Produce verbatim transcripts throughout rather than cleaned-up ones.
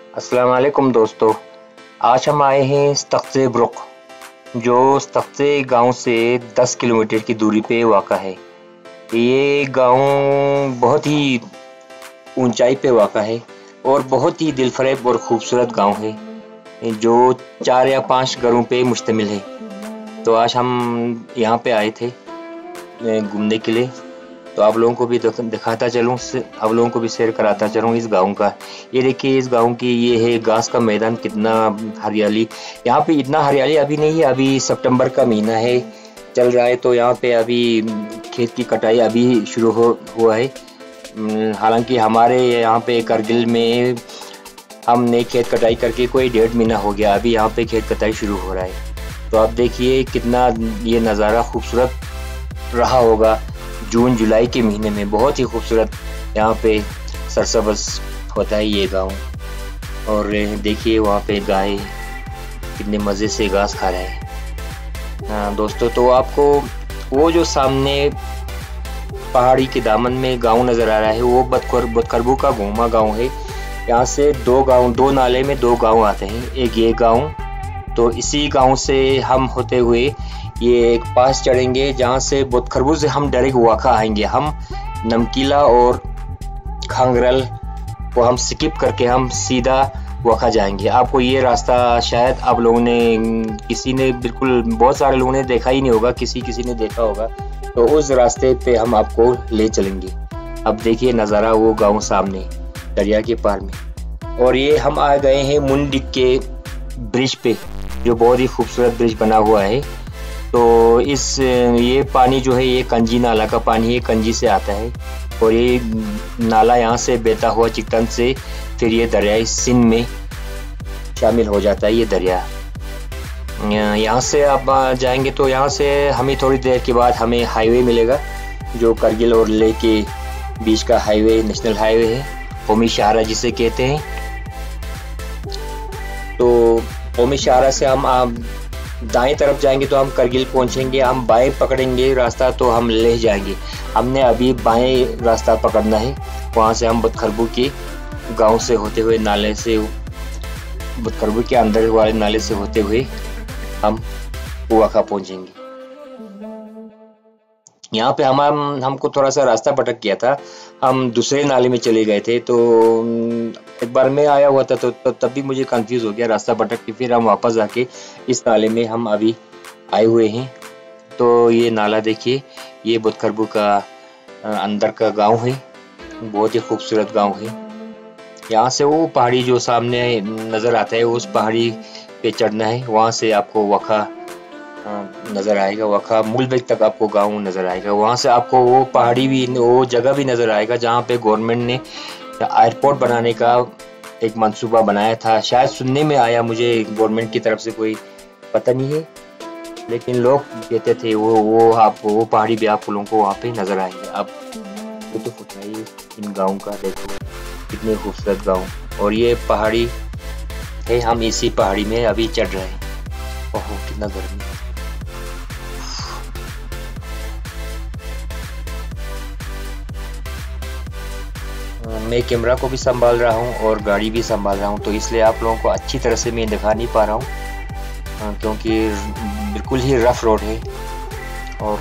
अस्सलाम वालेकुम दोस्तों। आज हम आए हैं तख्ते ब्रुक, जो तख्ते गांव से दस किलोमीटर की दूरी पे वाक़ा है। ये गांव बहुत ही ऊंचाई पे वाक़ा है और बहुत ही दिलफरेब और ख़ूबसूरत गांव है, जो चार या पांच घरों पे मुश्तमिल है। तो आज हम यहाँ पे आए थे घूमने के लिए, तो आप लोगों को भी दिखाता चलूँ, आप लोगों को भी शेयर कराता चलूँ इस गांव का। ये देखिए इस गांव की ये है घास का मैदान, कितना हरियाली। यहाँ पे इतना हरियाली अभी नहीं है, अभी सितंबर का महीना है चल रहा है, तो यहाँ पे अभी खेत की कटाई अभी शुरू हो हुआ है। हालांकि हमारे यहाँ पे करगिल में हमने खेत कटाई करके कोई डेढ़ महीना हो गया, अभी यहाँ पे खेत कटाई शुरू हो रहा है। तो आप देखिए कितना ये नज़ारा खूबसूरत रहा होगा जून जुलाई के महीने में। बहुत ही खूबसूरत यहाँ पे सरसब्ज़ होता है ये गांव। और देखिए वहाँ पे गाय कितने मज़े से घास खा रहे हैं। हाँ दोस्तों, तो आपको वो जो सामने पहाड़ी के दामन में गांव नज़र आ रहा है, वो बदखर बदखरबू का घूमा गांव है। यहाँ से दो गांव, दो नाले में दो गांव आते हैं, एक ये गांव, तो इसी गांव से हम होते हुए ये एक पास चढ़ेंगे जहाँ से बदखरबू से हम डायरेक्ट वाक़ा आएंगे। हम नमकीला और खांगरल को हम स्किप करके हम सीधा वाक़ा जाएंगे। आपको ये रास्ता शायद आप लोगों ने, किसी ने, बिल्कुल बहुत सारे लोगों ने देखा ही नहीं होगा, किसी किसी ने देखा होगा, तो उस रास्ते पे हम आपको ले चलेंगे। अब देखिए नज़ारा वो गांव सामने दरिया के पार में। और ये हम आ गए हैं मुंडिक के ब्रिज पे, जो बहुत ही खूबसूरत ब्रिज बना हुआ है। तो इस ये पानी जो है ये कंजी नाला का पानी है, कंजी से आता है, और ये नाला यहाँ से बहता हुआ चिकटन से फिर ये दरियाई सिंध में शामिल हो जाता है। ये दरिया यहाँ से आप जाएंगे तो यहाँ से हमें थोड़ी देर के बाद हमें हाईवे मिलेगा, जो करगिल और लेह के बीच का हाईवे, नेशनल हाईवे है, कौमी शाहरा जिसे कहते हैं। तो कौमी शाहरा से हम आप दाएं तरफ जाएंगे तो हम करगिल पहुंचेंगे, हम बाएं पकड़ेंगे रास्ता तो हम लेह जाएंगे। हमने अभी बाएं रास्ता पकड़ना है, वहां से हम बदखरबू के गांव से होते हुए, नाले से, बदखरबू के अंदर वाले नाले से होते हुए हम वाक़ा पहुंचेंगे। यहाँ पे हम हमको थोड़ा सा रास्ता भटक गया था, हम दूसरे नाले में चले गए थे। तो एक बार मैं आया हुआ था तो तब तब भी मुझे कंफ्यूज हो गया रास्ता भटक के, फिर हम वापस आके इस नाले में हम अभी आए हुए हैं। तो ये नाला देखिए, ये बदखरबू का अंदर का गांव है, बहुत ही खूबसूरत गांव है। यहाँ से वो पहाड़ी जो सामने नज़र आता है, उस पहाड़ी पे चढ़ना है, वहाँ से आपको वाक़ा नज़र आएगा, वाक़ा मुल्बेक तक आपको गांव नज़र आएगा। वहाँ से आपको वो पहाड़ी भी, वो जगह भी नज़र आएगा जहाँ पे गवर्नमेंट ने एयरपोर्ट बनाने का एक मंसूबा बनाया था। शायद सुनने में आया, मुझे गवर्नमेंट की तरफ से कोई पता नहीं है, लेकिन लोग कहते थे वो वो आप वो पहाड़ी भी आप लोगों को वहाँ पे नज़र आएंगे। अब तो उठाइए इन गाँव का, देखो कितने खूबसूरत गाँव। और ये पहाड़ी है, हम इसी पहाड़ी में अभी चढ़ रहे हैं। ओहो कितना गर्मी। मैं कैमरा को भी संभाल रहा हूँ और गाड़ी भी संभाल रहा हूँ, तो इसलिए आप लोगों को अच्छी तरह से मैं दिखा नहीं पा रहा हूँ, क्योंकि बिल्कुल ही रफ रोड है। और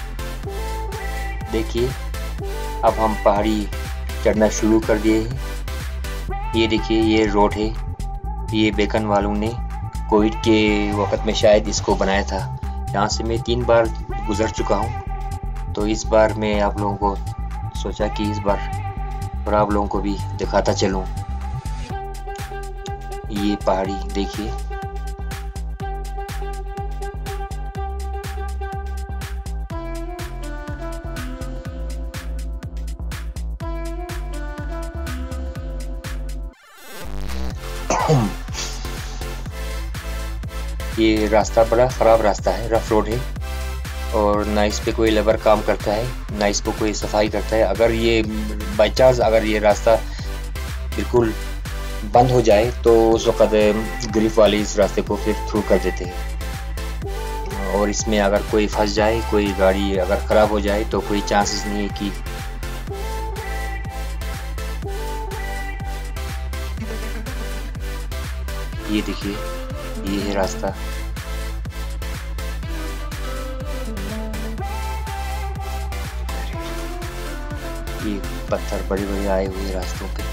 देखिए अब हम पहाड़ी चढ़ना शुरू कर दिए हैं। ये देखिए ये रोड है, ये बेकन वालों ने कोविड के वक्त में शायद इसको बनाया था। यहाँ से मैं तीन बार गुजर चुका हूँ, तो इस बार मैं आप लोगों को सोचा कि इस बार और आप लोगों को भी दिखाता चलूं। ये पहाड़ी देखिए, ये रास्ता बड़ा ख़राब रास्ता है, रफ रोड है, और ना इस पे कोई लेबर काम करता है, ना इस पर कोई सफाई करता है। अगर ये बाई चांस अगर ये रास्ता बिल्कुल बंद हो जाए तो उस वक़्त ग्रिफ वाले इस रास्ते को फिर थ्रू कर देते हैं। और इसमें अगर कोई फंस जाए, कोई गाड़ी अगर ख़राब हो जाए, तो कोई चांसेस नहीं है कि ये देखिए, ये है रास्ता। ये पत्थर बड़े बड़े आए हुए रास्तों पे।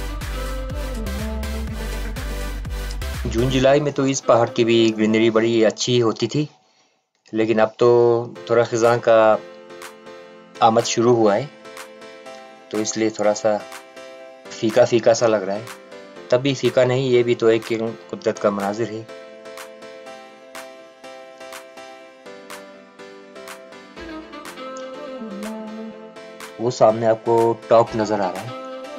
जून जुलाई में तो इस पहाड़ की भी ग्रीनरी बड़ी अच्छी होती थी, लेकिन अब तो थोड़ा खिज़ां का आमद शुरू हुआ है, तो इसलिए थोड़ा सा फीका फीका सा लग रहा है। तब भी फीका नहीं, ये भी तो एक कुदरत का मनाजिर है। वो सामने आपको टॉप नजर आ रहा है।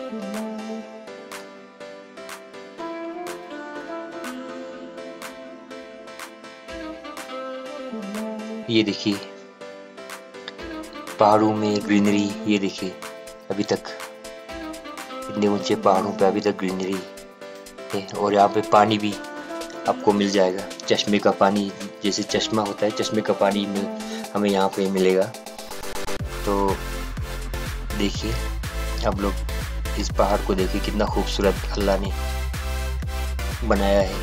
ये देखिए पहाड़ों में ग्रीनरी, ये देखिए अभी तक इतने ऊंचे पहाड़ों पे अभी तक ग्रीनरी है। और यहाँ पे पानी भी आपको मिल जाएगा, चश्मे का पानी, जैसे चश्मा होता है चश्मे का पानी मिल हमें यहाँ पे मिलेगा। तो देखिए आप लोग इस पहाड़ को देखिए, कितना खूबसूरत अल्लाह ने बनाया है।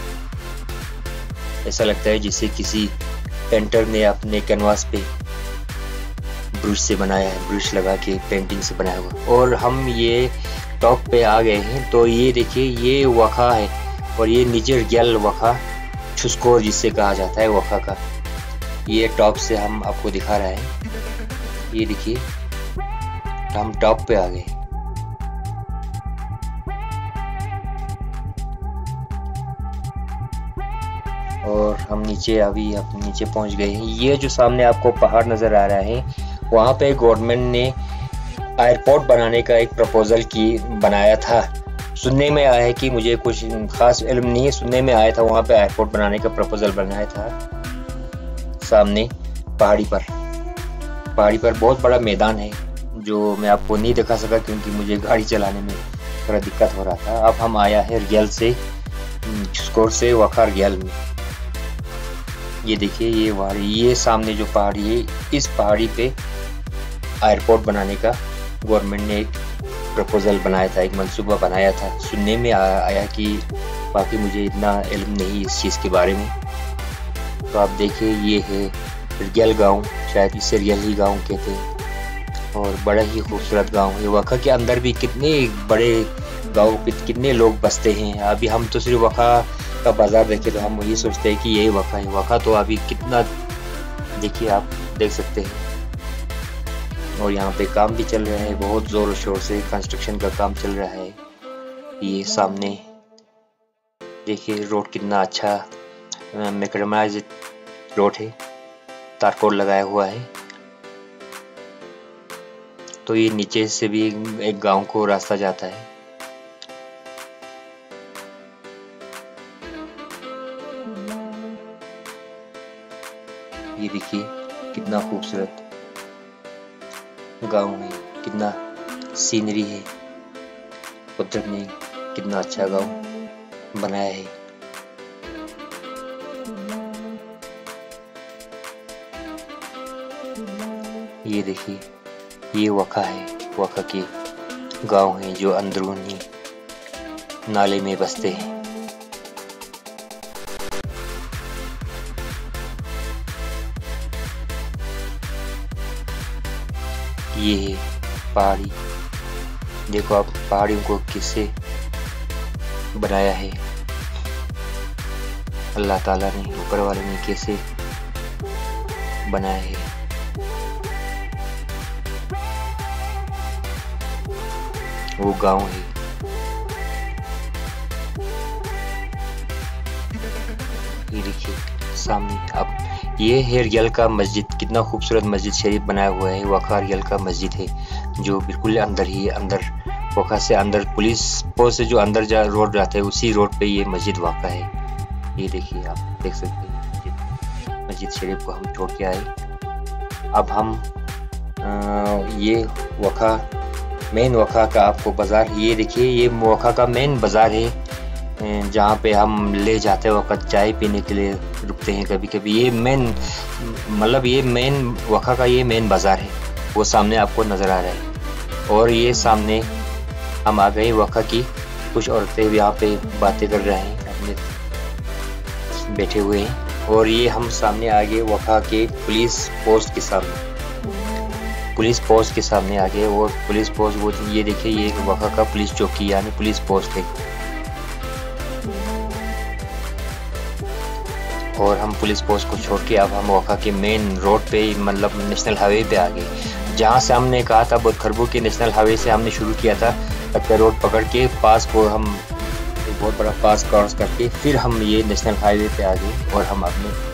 ऐसा लगता है जैसे किसी पेंटर ने अपने कैनवास पे ब्रश से बनाया है, ब्रश लगा के पेंटिंग से बनाया हुआ। और हम ये टॉप पे आ गए हैं, तो ये देखिए ये वखा है, और ये निजर गैल वखा छुस्कोर जिससे कहा जाता है वखा का, ये टॉप से हम आपको दिखा रहा है। ये देखिए हम टॉप पे आ गए। और हम नीचे अभी आप नीचे पहुंच गए हैं। ये जो सामने आपको पहाड़ नज़र आ रहा है, वहाँ पे गवर्नमेंट ने एयरपोर्ट बनाने का एक प्रपोजल की बनाया था। सुनने में आया है कि मुझे कुछ खास इल्म नहीं है, सुनने में आया था वहाँ पे एयरपोर्ट बनाने का प्रपोजल बनाया था। सामने पहाड़ी पर पहाड़ी पर बहुत बड़ा मैदान है, जो मैं आपको नहीं दिखा सका क्योंकि मुझे गाड़ी चलाने में थोड़ा दिक्कत हो रहा था। अब हम आया है रियल से छुस्कोर से वखार रियल में। ये देखिए ये पहाड़ी, ये सामने जो पहाड़ी है, इस पहाड़ी पे एयरपोर्ट बनाने का गवर्नमेंट ने एक प्रपोजल बनाया था, एक मंसूबा बनाया था। सुनने में आया कि बाकी मुझे इतना इल्म नहीं इस चीज़ के बारे में। तो आप देखिए ये है रियल गांव, शायद इसे रियल ही गांव कहते हैं, और बड़ा ही खूबसूरत गांव है। वखा के अंदर भी कितने बड़े गांव, कितने लोग बसते हैं। अभी हम तो सिर्फ वखा का बाजार देखे तो हम यही सोचते हैं कि यही वखा है। वखा तो अभी कितना, देखिए आप देख सकते हैं। और यहाँ पे काम भी चल रहा है, बहुत जोर शोर से कंस्ट्रक्शन का काम चल रहा है। ये सामने देखिए रोड कितना अच्छा मैकेडमाइज्ड रोड है, तारकोल लगाया हुआ है। तो ये नीचे से भी एक गांव को रास्ता जाता है। ये देखिए कितना खूबसूरत गांव है, कितना सीनरी है, कुदरत ने कितना अच्छा गांव बनाया है। ये देखिए ये वखा है, वखा के गांव हैं जो अंदरूनी नाले में बसते हैं। ये है पहाड़ी, देखो आप पहाड़ियों को किससे बनाया है, अल्लाह ताला ने, ऊपर वाले ने कैसे बनाया है। वो गांव है। ये देखिए सामने आप, ये है रियल का मस्जिद, कितना खूबसूरत मस्जिद शरीफ बनाया हुआ है। वखा रियल का मस्जिद है जो बिल्कुल अंदर ही अंदर, वखा से अंदर पुलिस पोस्ट से जो अंदर जा रोड जाता है उसी रोड पे ये मस्जिद वाक़ा है। ये देखिए आप देख सकते हैं मस्जिद शरीफ को हम छोड़ के आए। अब हम आ, ये वखा मेन वखा का आपको बाज़ार, ये देखिए ये वखा का मेन बाज़ार है जहाँ पे हम ले जाते वक्त चाय पीने के लिए रुकते हैं कभी कभी। ये मेन मतलब ये मेन वखा का ये मेन बाज़ार है, वो सामने आपको नज़र आ रहा है। और ये सामने हम आ गए वखा की, कुछ औरतें यहाँ पे बातें कर रहे हैं अपने बैठे हुए हैं। और ये हम सामने आ गए वफा के पुलिस पोस्ट के सामने, पुलिस पोस्ट के सामने आ गए। और पुलिस पोस्ट वो ये देखिए, ये वफा का पुलिस चौकी यानी पुलिस पोस्ट है। और हम पुलिस पोस्ट को छोड़ के अब हम वफा के मेन रोड पे, मतलब नेशनल हाईवे पे आ गए। जहाँ से हमने कहा था बुदखरबू के नेशनल हाईवे से हमने शुरू किया था, कच्चा रोड पकड़ के पास को हम एक बहुत बड़ा पास क्रॉस करके फिर हम ये नेशनल हाईवे पे आ गए और हम अपने